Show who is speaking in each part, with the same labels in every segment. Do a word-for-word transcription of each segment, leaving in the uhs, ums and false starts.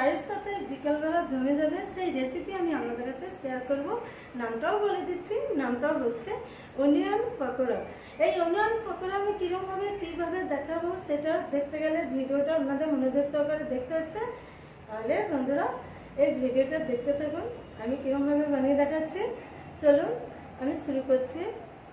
Speaker 1: চায়ের সাথে বিকালবেলা জমে যাবে সেই রেসিপি আমি আপনাদের কাছে শেয়ার করব। নামটাও বলে দিচ্ছি, নামটাও হচ্ছে অনিয়ন পকোড়া। এই অনিয়ন পকোড়া আমি কীরকমভাবে কীভাবে দেখাবো সেটা দেখতে গেলে ভিডিওটা আপনাদের মনোযোগ সহকারে দেখতে হচ্ছে। তাহলে বন্ধুরা এই ভিডিওটা দেখতে থাকুন, আমি কীরকমভাবে বানিয়ে দেখাচ্ছি। চলুন আমি শুরু করছি।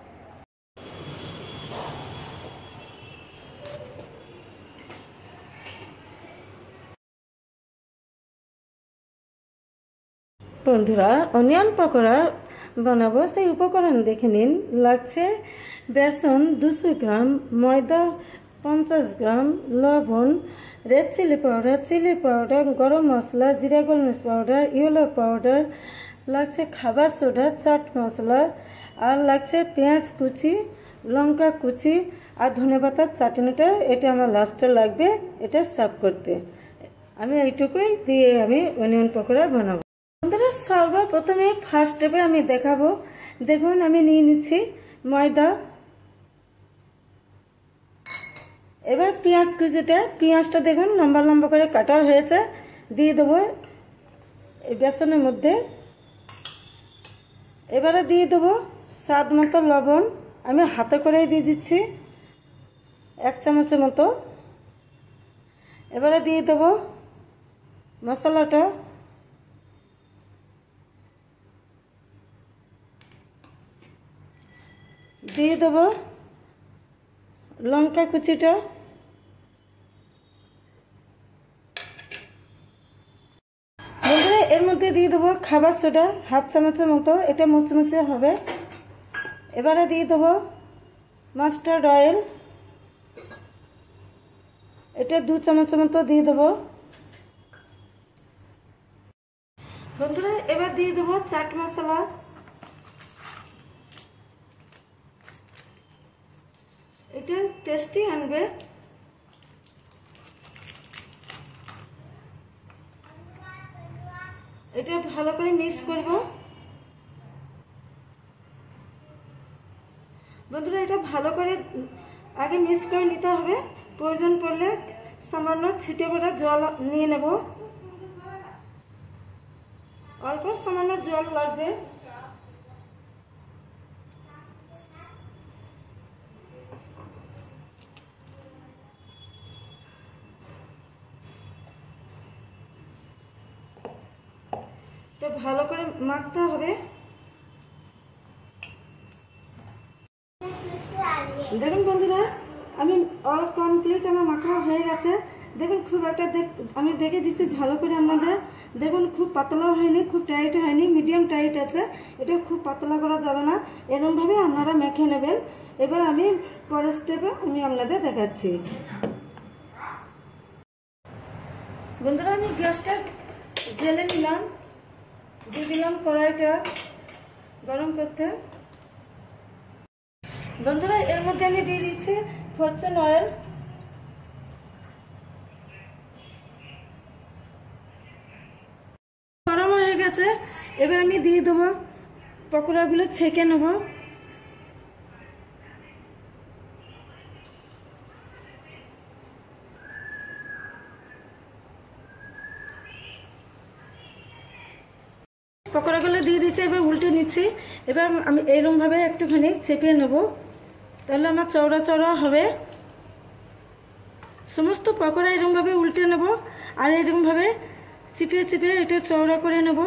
Speaker 1: বন্ধুরা অনিয়ন পকোড়া বানাবো সেই উপকরণ দেখে নিন। লাগছে বেসন দুশো গ্রাম, ময়দা পঞ্চাশ গ্রাম, লবণ, red chili powder, chili powder, garam masala, জিরা গোলমরিচ পাউডার, ইয়েলো পাউডার, লাগছে খাবার সোডা, চাট মশলা, আর লাগছে পেঁয়াজ কুচি, লঙ্কা কুচি আর ধনেপাতার চাটনিটা। এটা আমার লাস্টে লাগবে এটা সার্ভ করতে। আমি এইটুকুই দিয়ে আমি অনিয়ন পকোড়া বানাবো। বন্ধুরা সর্বপ্রথমে ফার্স্ট স্টেপে আমি দেখাবো। দেখুন আমি নিয়ে নিচ্ছি ময়দা। এবার পেঁয়াজ কুচিটা, পেঁয়াজটা দেখুন লম্বা লম্বা করে কাটা হয়েছে, দিয়ে দেবো এই বেসনের মধ্যে। এবারে দিয়ে দেবো স্বাদ মতো লবণ, আমি হাতে করেই দিয়ে দিচ্ছি এক চামচের মতো। এবারে দিয়ে দেবো মশলাটা, দিয়ে দেবো লঙ্কা কুচিটা, বন্ধুরা এর মধ্যে দিয়ে দেবো খাবার সোডা হাফ চামচের মতো, এটা মুচমুচে হবে। এবারে দিয়ে দেবো মাস্টার্ড অয়েল, এটা দু চামচের মতো দিয়ে দেবো। বন্ধুরা এবার দিয়ে দেবো চাট মশলা, এটা টেস্টি আনবে। এটা ভালো করে মিক্স করব। বন্ধুরা এটা ভালো করে আগে মিক্স করে নিতে হবে। প্রয়োজন পড়লে সামান্য ছিটে পড়া জল নিয়ে নেব, অল্প সামান্য জল লাগবে। এটা ভালো করে মাখতে হবে। দেখুন বন্ধুরা আমি অল কমপ্লিট আমার মাখা হয়ে গেছে। দেখুন খুব একটা আমি দেখে দিচ্ছি ভালো করে আপনাদের। দেখুন খুব পাতলাও হয়নি, খুব টাইট হয়নি, মিডিয়াম টাইট আছে। এটা খুব পাতলা করা যাবে না, এরকমভাবে আপনারা মেখে নেবেন। এবার আমি পরের স্টেপে আমি আপনাদের দেখাচ্ছি। বন্ধুরা আমি গ্যাসটা জেলে নিলাম, দিয়ে দিলাম কড়াইটা গরম করতে। বন্ধুরা এর মধ্যে আমি দিয়ে দিচ্ছি ফরচুন অয়েল, গরম হয়ে গেছে। এবার আমি দিয়ে দেবো পকোড়াগুলো ছেঁকে নেব। পকোড়াগুলো দিয়ে দিচ্ছি, এবার উল্টে নিচ্ছি। এবার আমি এইরকমভাবে একটুখানি চেপে নেব, তাহলে আমার চওড়া চওড়া হবে। সমস্ত পকোড়া এরকমভাবে উল্টে নেব আর এরকমভাবে চিপিয়ে চিপিয়ে এটা চওড়া করে নেব।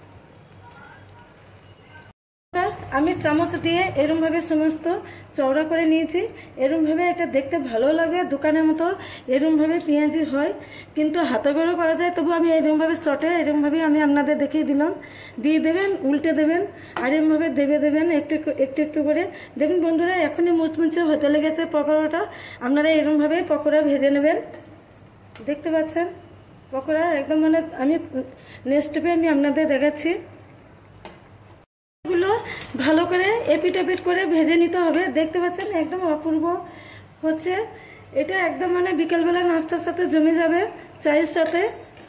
Speaker 1: আমি চামচ দিয়ে এরকমভাবে সমস্ত চওড়া করে নিয়েছি। এরকমভাবে এটা দেখতে ভালো লাগে, দোকানের মতো এরকমভাবে পেঁয়াজি হয়, কিন্তু হাতে করেও করা যায়। তবু আমি এরকমভাবে শর্টে এরকমভাবে আমি আপনাদের দেখিয়ে দিলাম। দিয়ে দেবেন, উল্টে দেবেন আর এরকমভাবে দেবে দেবেন একটু একটু একটু করে। দেখুন বন্ধুরা এখনই মুচমুচে হতে লেগেছে পকোড়াটা। আপনারা এরকমভাবে পকোড়া ভেজে নেবেন। দেখতে পাচ্ছেন পকোড়া একদম মানে আমি নেক্সট স্টেপে আমি আপনাদের দেখাচ্ছি। গুলো ভালো করে এপিট এপিট করে ভেজে নিতে হবে। দেখতে পাচ্ছেন একদম অপূর্ব হচ্ছে। এটা একদম মানে বিকেলবেলা নাস্তার সাথে জমে যাবে চায়ের সাথে।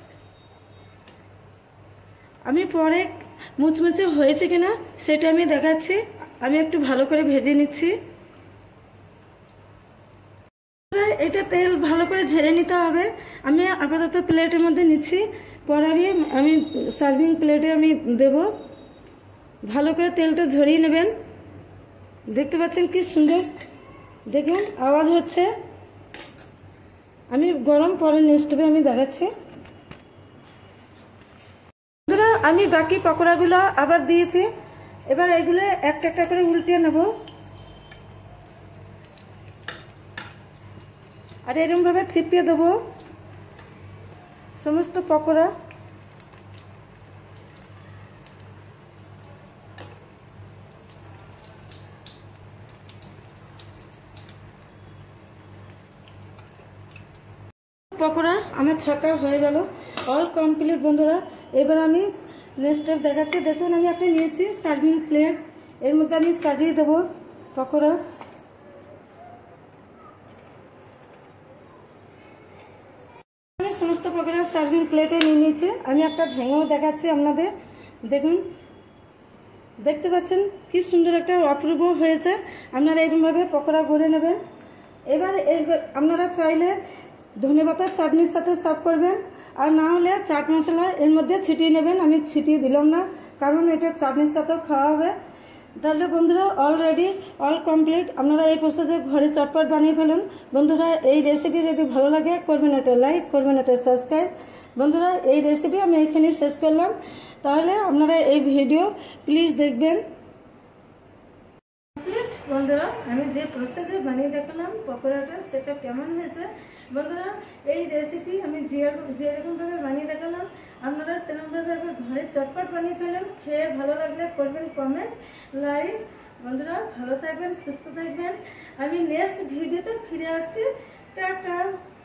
Speaker 1: আমি পরে মুচমুচে হয়েছে কিনা সেটা আমি দেখাচ্ছি। আমি একটু ভালো করে ভেজে নিচ্ছি। এটা তেল ভালো করে ঝেড়ে নিতে হবে। আমি আপাতত প্লেটের মধ্যে নিচ্ছি। পরাবি আমি সার্ভিং প্লেটে আমি দেব। ভালো করে তেলটা ঝরিয়ে নেবেন। দেখতে পাচ্ছেন কি সুন্দর, দেখুন আওয়াজ হচ্ছে। আমি গরম পরে নেক্সটে আমি দেখাচ্ছি। আমি বাকি পকোড়াগুলো আবার দিয়েছি। এবার এগুলো একটা একটা করে উল্টে নেব, আর এরকমভাবে ছিপিয়ে দেবো সমস্ত পকোড়া। পকোড়া আমার ছাকা হয়ে গেল, অল কমপ্লিট বন্ধুরা। এবার আমি নেক্সট স্টেপ দেখাচ্ছি। দেখুন আমি একটা নিয়েছি সার্ভিং প্লেট, এর মধ্যে আমি সাজিয়ে দেবো পকোড়া। আমি সমস্ত পকোড়া সার্ভিং প্লেটে নিয়ে নিয়েছি। আমি একটা ভেঙেও দেখাচ্ছি আপনাদের। দেখুন দেখতে পাচ্ছেন কি সুন্দর একটা অপূর্ব হয়েছে। আপনারা এরকমভাবে পকোড়া গড়ে নেবেন। এবার আপনারা চাইলে ধনেপাতার চাটনির সাথে সার্ভ করবেন, আর না হলে চাট মশলা এর মধ্যে ছিটিয়ে নেবেন। আমি ছিটিয়ে দিলাম না, কারণ এটা চাটনির সাথেও খাওয়া হবে। তাহলে বন্ধুরা অলরেডি অল কমপ্লিট। আপনারা এই প্রসেসে ঘরে চটপট বানিয়ে ফেলুন। বন্ধুরা এই রেসিপি যদি ভালো লাগে করবেন একটা লাইক, করবেন একটা সাবস্ক্রাইব। বন্ধুরা এই রেসিপি আমি এখানে শেষ করলাম। তাহলে আপনারা এই ভিডিও প্লিজ দেখবেন। বন্ধুরা আমি যে প্রসেসে বানিয়ে দেখালাম পকোড়াটা, সেটা কেমন হয়েছে বন্ধুরা? এই রেসিপি আমি যেরকমভাবে বানিয়ে দেখালাম আপনারা সেরকমভাবে একবার ঘরে চটপট বানিয়ে ফেলেন। খেয়ে ভালো লাগলে করবেন কমেন্ট, লাইক। বন্ধুরা ভালো থাকবেন, সুস্থ থাকবেন। আমি নেক্সট ভিডিওতে ফিরে আসছি। টাটা।